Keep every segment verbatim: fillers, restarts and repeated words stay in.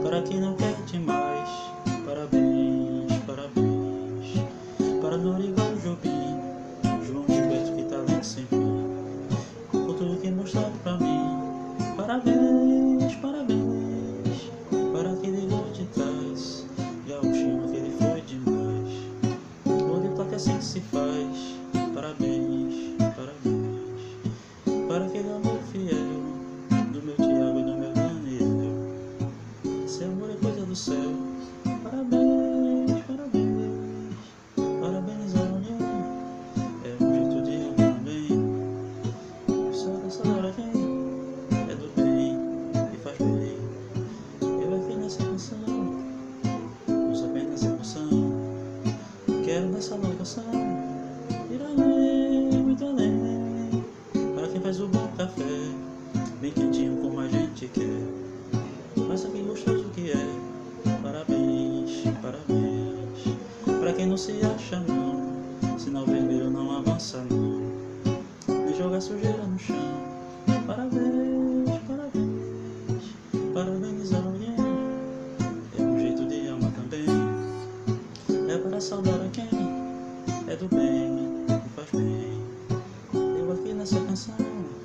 Para quem não quer demais, parabéns, parabéns. Para Dorival Jobim, João Gilberto, que talento sem fim, por tudo que mostraram pra mim. Parabéns, parabéns. Para aquele gol de trás, Gauchinho, aquele foi demais. Gol de placa assim que se faz. Parabéns, parabéns. Para aquele amor fiel do meu Tiago e do meu Daniel. Seu amor é coisa do céu. Parabéns, parabéns. Parabéns a união. É um jeito de amar também. Só dessa hora quem é do bem e faz bem. Eu aqui nessa canção uso apenas emoção. Quero nessa locação ir além, muito além. Para quem faz o bom café, bem quentinho como a gente quer, mas sabe gostoso que é. Parabéns, parabéns. Para quem não se acha não, sinal vermelho não avança não, nem joga sujeira no chão. Parabéns, parabéns. Parabenizar alguém é um jeito de amar também. É para saudar a quem é do bem e faz bem. Eu aqui nessa canção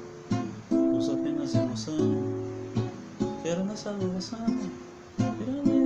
uso apenas emoção. Quero nessa louvação ir além.